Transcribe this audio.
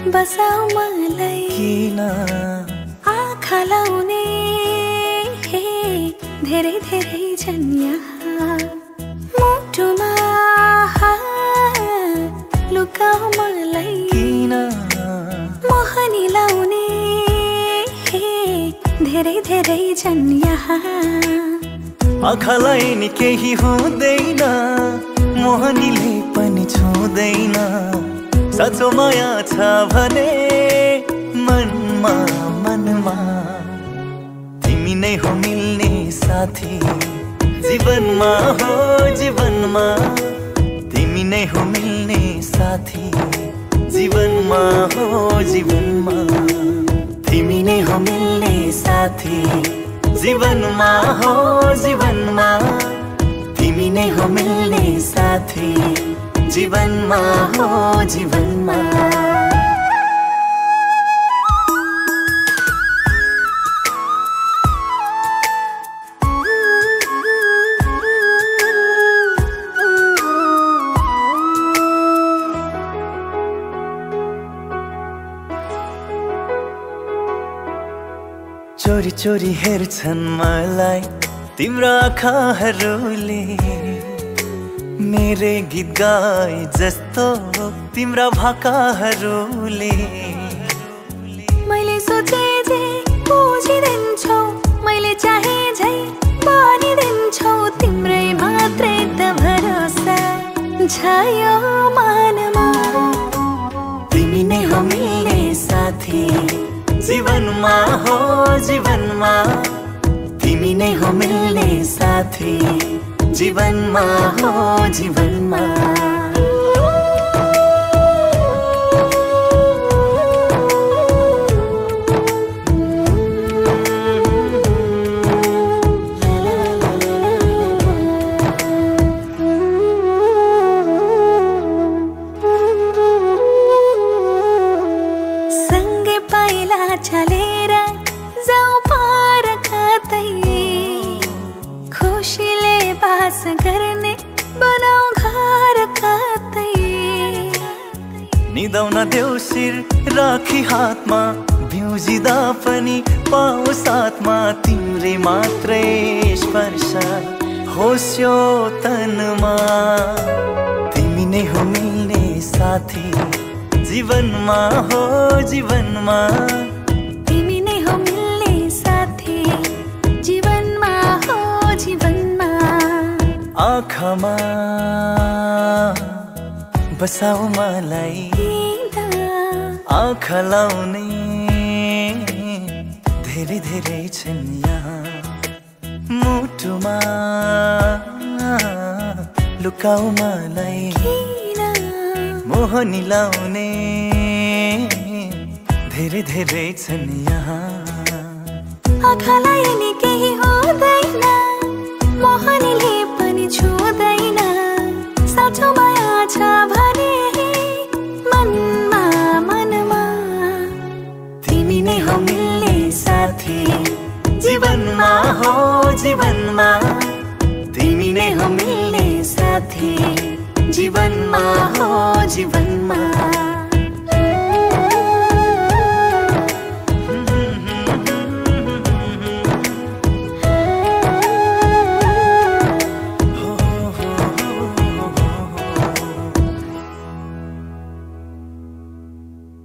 बसाऊ मलाई किन आँखा लाउने धेरै धेरै छन् यहाँ मुटुमा लुकाऊ मलाई किन मोहनी लाउने धेरै धेरै छन् यहाँ आँखालाई नि केही हुँदैन मोहनीले पनि छुँदैन साँचो माया छ भने मनमा मनमा तिमी नै हो मिल्ने साथी जीवनमा हो जीवनमा तिमी नै हो मिल्ने साथी जीवनमा हो जीवनमा तिमी नै हो मिल्ने साथी जीवनमा हो जीवनमा तिमी नै हो मिल्ने साथी जीवनमा हो जीवनमा चोरी चोरी हेर्छन् मलाई तिम्रो आँखाहरूले मेरे गीत गाए जस्तो तिम्रा भाकाहरूले मैले सोचे जे बुझिदिन्छौ मैले चाहे झै बनिदिन्छौ तिम्रै मात्रै त भरोसा छ यो मनमा तिमी नै हो मिल्ने साथी जीवनमा हो जीवनमा तिमी नै हो मिल्ने साथी जीवनमा हो जीवनमा सँगै पाइला चलेर जाऊ पार कतै खुसीले बास गर्ने बनाऊ घर कतै निदाउन देऊ शिर राखी हातमा बिउजिँदा पनि पाऊ साथमा तिम्रै मात्रै स्पर्श होस् यो तनमा तिमी नै हो मिल्ने साथी जीवनमा हो जीवनमा तिमी नै हो मिल्ने साथी जीवनमा हो जीवनमा आँखामा बसाऊ मलाई आँखा लाउने धेरै धेरै छन् यहाँ मुटुमा लुकाऊ मलाई मोहनी लाउने धेरै धेरै छन् यहाँ आँखालाई नि केही हुँदैन मोहनीले पनि छुँदैन साँचो माया छ भने मनमा मनमा तिमी नै हो मिल्ने साथी जीवनमा हो जीवनमा तिमी नै हो मिल्ने साथी जीवनमा हो